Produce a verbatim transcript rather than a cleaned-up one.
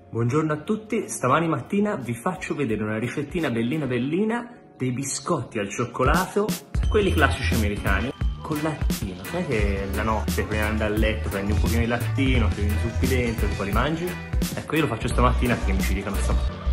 Buongiorno a tutti, stamani mattina vi faccio vedere una ricettina bellina bellina dei biscotti al cioccolato, quelli classici americani, con lattino. Sai che la notte prima di andare a letto prendi un pochino di lattino, ti zuppi dentro e poi li mangi? Ecco, io lo faccio stamattina perché mi ci dicono stamattina.